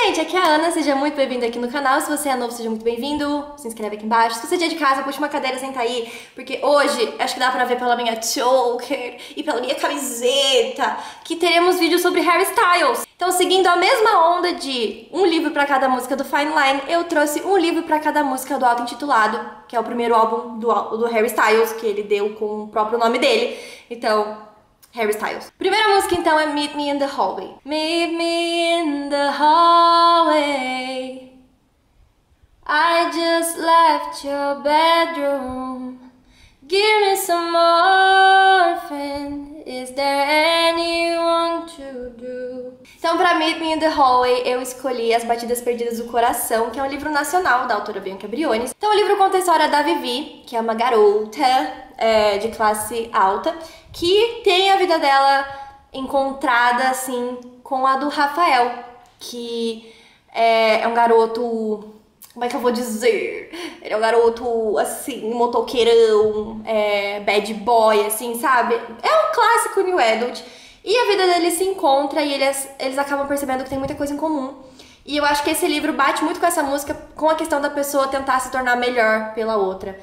gente, aqui é a Ana, seja muito bem-vindo aqui no canal. Se você é novo, seja muito bem-vindo. Se inscreve aqui embaixo. Se você é dia de casa, puxa uma cadeira e senta aí, porque hoje, acho que dá pra ver pela minha choker e pela minha camiseta, que teremos vídeos sobre Harry Styles. Então, seguindo a mesma onda de um livro pra cada música do Fine Line, eu trouxe um livro pra cada música do auto-intitulado, que é o primeiro álbum do Harry Styles, que ele deu com o próprio nome dele. Então, Harry Styles. Primeira música, então, é Meet Me in the Hallway. Meet me in the hallway. I just left your bedroom. Give me some morphine. Is there anyone to do? Então, pra Meet Me in the Hallway, eu escolhi As Batidas Perdidas do Coração, que é um livro nacional da autora Bianca Briones. Então, o livro conta a história da Vivi, que é uma garota de classe alta, que tem a vida dela encontrada, assim, com a do Rafael, que é um garoto... Como é que eu vou dizer? Ele é um garoto, assim, motoqueirão, bad boy, assim, sabe? É um clássico new adult. E a vida deles se encontra e eles acabam percebendo que tem muita coisa em comum. E eu acho que esse livro bate muito com essa música, com a questão da pessoa tentar se tornar melhor pela outra.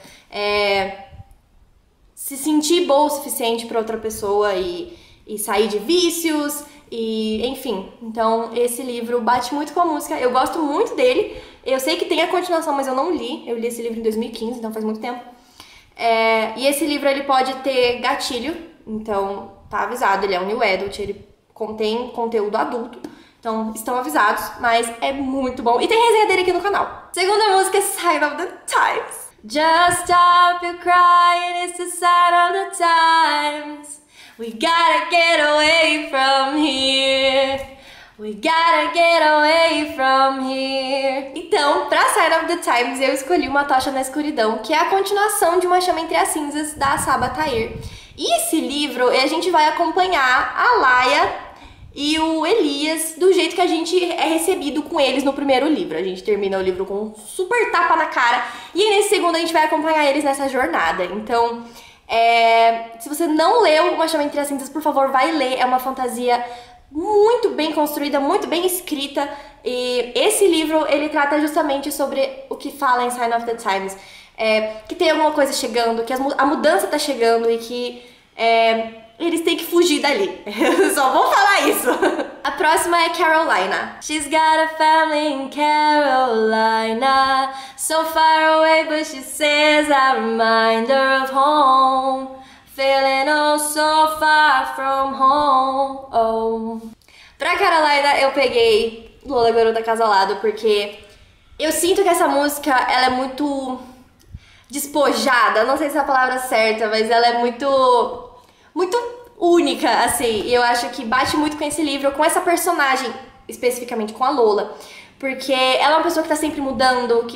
Se sentir boa o suficiente para outra pessoa e sair de vícios, e enfim. Então esse livro bate muito com a música, eu gosto muito dele. Eu sei que tem a continuação, mas eu não li. Eu li esse livro em 2015, então faz muito tempo. E esse livro ele pode ter gatilho, então tá avisado, ele é um new adult, ele contém conteúdo adulto. Então, estão avisados, mas é muito bom. E tem resenha dele aqui no canal. Segunda música é Sign of the Times. Just stop your crying, it's the sign of the times. We gotta get away from here. We gotta get away from here. Então, pra Sign of the Times, eu escolhi Uma Tocha na Escuridão, que é a continuação de Uma Chama Entre as Cinzas, da Saba Tahir. E esse livro, a gente vai acompanhar a Laia e o Elias do jeito que a gente é recebido com eles no primeiro livro. A gente termina o livro com um super tapa na cara e aí nesse segundo a gente vai acompanhar eles nessa jornada. Então, se você não leu Uma Chama Entre as Cinzas, por favor, vai ler. É uma fantasia muito bem construída, muito bem escrita. E esse livro, ele trata justamente sobre o que fala em Sign of the Times. Que tem alguma coisa chegando, que a mudança tá chegando e que eles têm que fugir dali. Eu só vou falar isso. A próxima é Carolina. She's got a family in Carolina, so far away but she says a reminder of home, feeling oh so far from home. Oh. Pra Carolina eu peguei Lola Garota Acasalado porque eu sinto que essa música ela é muito despojada, não sei se é a palavra certa, mas ela é muito única, assim, e eu acho que bate muito com esse livro, com essa personagem, especificamente com a Lola, porque ela é uma pessoa que tá sempre mudando, a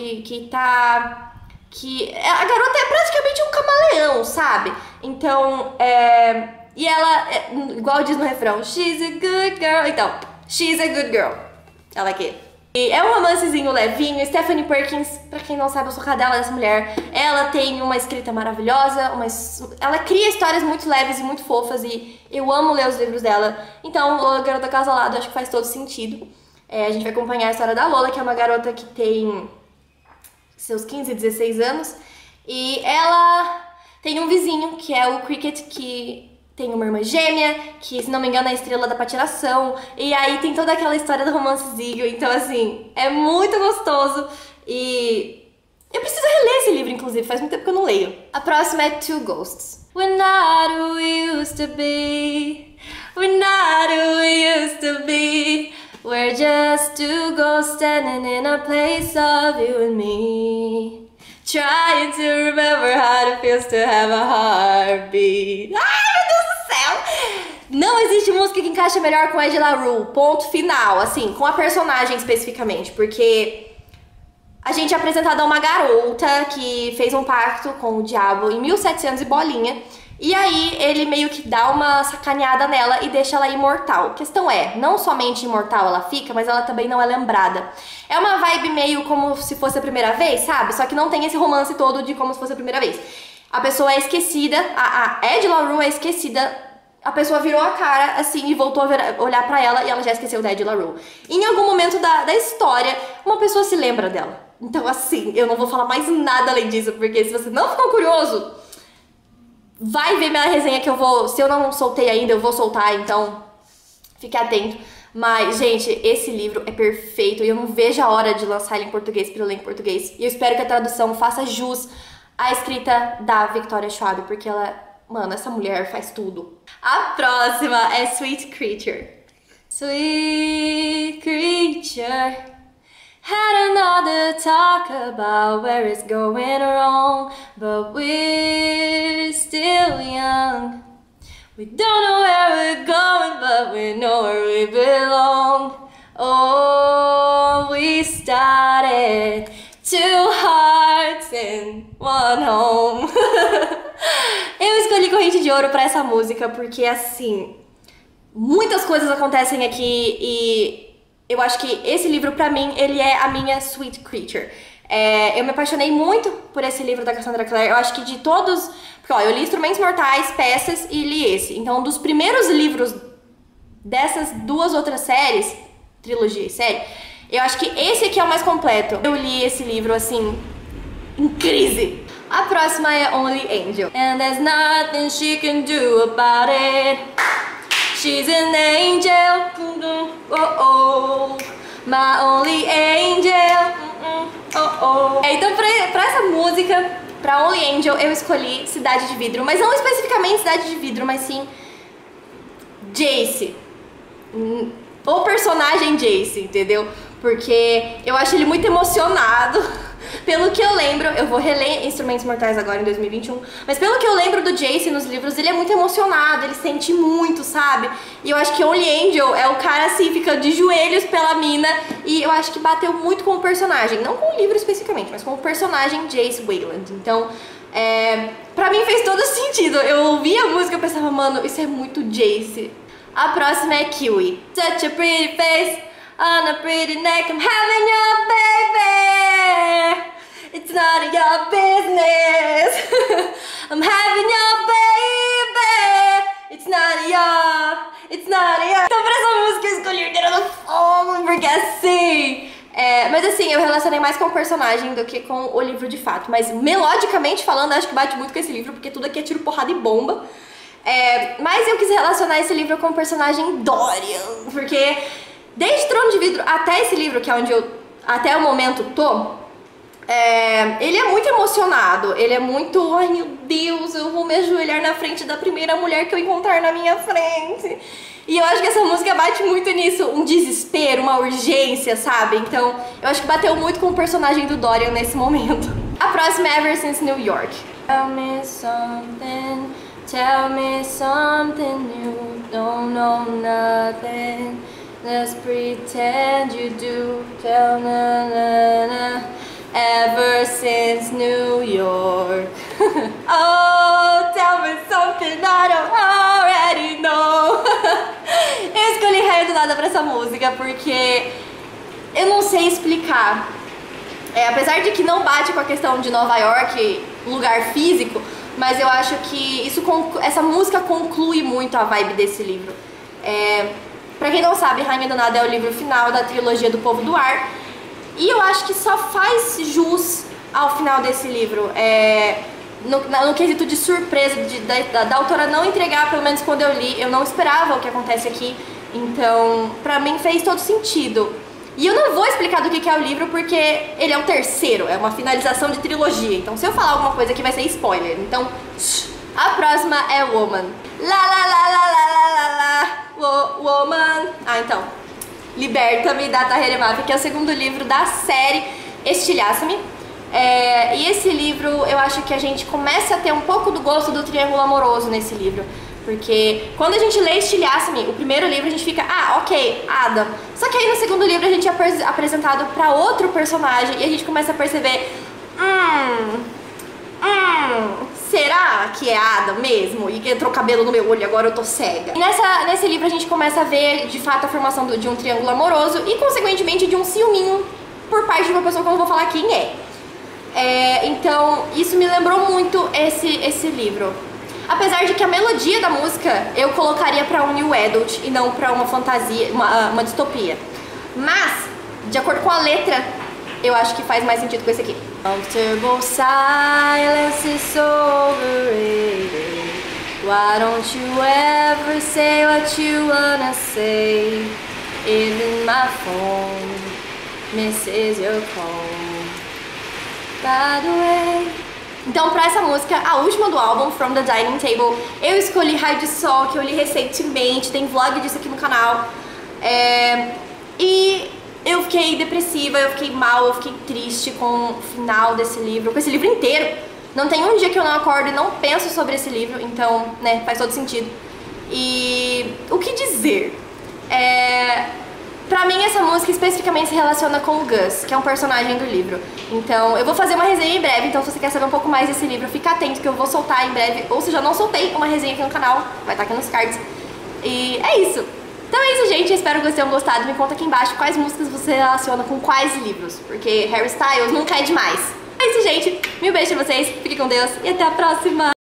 garota é praticamente um camaleão, sabe? Então, e ela, igual diz no refrão, she's a good girl, então, she's a good girl, I like it. E é um romancezinho levinho. Stephanie Perkins, pra quem não sabe, eu sou cadela dessa mulher. Ela tem uma escrita maravilhosa, ela cria histórias muito leves e muito fofas e eu amo ler os livros dela. Então, Lola Garota Acasalado, acho que faz todo sentido. A gente vai acompanhar a história da Lola, que é uma garota que tem seus 15, 16 anos. E ela tem um vizinho, que é o Cricket, que tem uma irmã gêmea, que, se não me engano, é a estrela da patinação. E aí tem toda aquela história do romancezinho. Então, assim, é muito gostoso. E eu preciso reler esse livro, inclusive. Faz muito tempo que eu não leio. A próxima é Two Ghosts. We're not who we used to be. We're not who we used to be. We're just two ghosts standing in a place of you and me. Trying to remember how it feels to have a heartbeat. Ai, meu Deus do céu! Não existe música que encaixe melhor com Ed La Rue, ponto final, assim, com a personagem especificamente, porque a gente é apresentado a uma garota que fez um pacto com o diabo em 1700 e bolinha, e aí ele meio que dá uma sacaneada nela e deixa ela imortal. A questão não somente imortal ela fica, mas ela também não é lembrada. É uma vibe meio como se fosse a primeira vez, sabe? Só que não tem esse romance todo de como se fosse a primeira vez. A pessoa é esquecida, a Ed La Rue é esquecida a pessoa virou a cara, assim, e voltou a olhar pra ela e ela já esqueceu da Ed LaRue. Em algum momento da história, uma pessoa se lembra dela. Então, assim, eu não vou falar mais nada além disso, porque se você não ficou curioso, vai ver minha resenha que eu vou... Se eu não soltei ainda, eu vou soltar, então fique atento. Mas, gente, esse livro é perfeito e eu não vejo a hora de lançar ele em português pra eu ler em português. E eu espero que a tradução faça jus à escrita da Victoria Schwab, porque ela... Mano, essa mulher faz tudo. A próxima é Sweet Creature. Sweet creature had another talk about where it's going wrong, but we're still young. We don't know where we're going, but we know where we belong. Oh, we started two hearts in one home. Eu escolhi Corrente de Ouro pra essa música porque, assim, muitas coisas acontecem aqui e eu acho que esse livro, pra mim, ele é a minha Sweet Creature. Eu me apaixonei muito por esse livro da Cassandra Clare. Eu acho que de todos... Porque, ó, eu li Instrumentos Mortais, Peças e li esse. Então, dos primeiros livros dessas duas outras séries, trilogia e série, eu acho que esse aqui é o mais completo. Eu li esse livro, assim, em crise. A próxima é Only Angel. And there's nothing she can do about it. She's an angel. Oh, oh. My only angel. Oh, oh. Então, pra essa música, pra Only Angel, eu escolhi Cidade de Vidro. Mas não especificamente Cidade de Vidro, mas sim Jace. O personagem Jace, entendeu? Porque eu acho ele muito emocionado. Pelo que eu lembro, eu vou reler Instrumentos Mortais agora em 2021, mas pelo que eu lembro do Jace nos livros, ele é muito emocionado, ele sente muito, sabe? E eu acho que Only Angel é o cara assim, fica de joelhos pela mina, e eu acho que bateu muito com o personagem, não com o livro especificamente, mas com o personagem Jace Wayland. Então, pra mim fez todo sentido. Eu ouvi a música e pensava, mano, isso é muito Jace. A próxima é Kiwi. Such a pretty face on a pretty neck, I'm having your baby. It's none of your business. I'm having your baby. It's none of your. Então pra essa música eu escolhi Herdeira do Fogo, porque assim... mas assim, eu relacionei mais com o personagem do que com o livro de fato. Mas melodicamente falando, acho que bate muito com esse livro, porque tudo aqui é tiro, porrada e bomba. Mas eu quis relacionar esse livro com o personagem Dorian, porque desde Trono de Vidro até esse livro, que é onde eu até o momento tô, ele é muito emocionado, ele é muito, ai meu Deus, eu vou me ajoelhar na frente da primeira mulher que eu encontrar na minha frente. E eu acho que essa música bate muito nisso, um desespero, uma urgência, sabe? Então eu acho que bateu muito com o personagem do Dorian nesse momento. A próxima é Ever Since New York. Tell me something new, don't know nothing. Let's pretend you do. Tell na na na. Ever since New York. Oh, tell me something I don't already know. Eu escolhi Raio do Nada pra essa música porque eu não sei explicar. Apesar de que não bate com a questão de Nova York, lugar físico, mas eu acho que essa música conclui muito a vibe desse livro. Pra quem não sabe, Rainha do Nada é o livro final da trilogia do Povo do Ar. E eu acho que só faz jus ao final desse livro. No quesito de surpresa, da autora não entregar, pelo menos quando eu li, eu não esperava o que acontece aqui. Então, pra mim fez todo sentido. E eu não vou explicar do que é o livro, porque ele é o terceiro, é uma finalização de trilogia. Então se eu falar alguma coisa aqui vai ser spoiler. Então, a próxima é Woman. Woman. Então, Liberta-me, da Tahereh Mafi, que é o segundo livro da série Estilhaça-me. E esse livro, eu acho que a gente começa a ter um pouco do gosto do triângulo amoroso nesse livro. Porque quando a gente lê Estilhaça-me, o primeiro livro, a gente fica, ok, Adam. Só que aí no segundo livro a gente é apresentado pra outro personagem e a gente começa a perceber, será que é Adam mesmo? E que entrou cabelo no meu olho e agora eu tô cega. E nesse livro a gente começa a ver, de fato, a formação de um triângulo amoroso e, consequentemente, de um ciúminho por parte de uma pessoa que eu não vou falar quem é. Então, isso me lembrou muito esse livro. Apesar de que a melodia da música eu colocaria pra um new adult e não pra uma fantasia, uma distopia. Mas, de acordo com a letra, eu acho que faz mais sentido com esse aqui. Comfortable silence is overrated. Why don't you ever say what you wanna say? Even my phone misses your call. By the way. Então, pra essa música, a última do álbum, From the Dining Table, eu escolhi Raio de Sol, que eu li recentemente, tem vlog disso aqui no canal. E eu fiquei depressiva, eu fiquei mal, eu fiquei triste com o final desse livro, com esse livro inteiro. Não tem um dia que eu não acordo e não penso sobre esse livro, então, né, faz todo sentido. E o que dizer? Pra mim, essa música especificamente se relaciona com o Gus, que é um personagem do livro. Então, eu vou fazer uma resenha em breve, então se você quer saber um pouco mais desse livro, fica atento que eu vou soltar em breve. Ou se já não soltei uma resenha aqui no canal, vai estar aqui nos cards. E é isso. Então é isso, gente. Eu espero que vocês tenham gostado. Me conta aqui embaixo quais músicas você relaciona com quais livros, porque Harry Styles nunca é demais. É isso, gente. Mil beijos pra vocês, fiquem com Deus e até a próxima!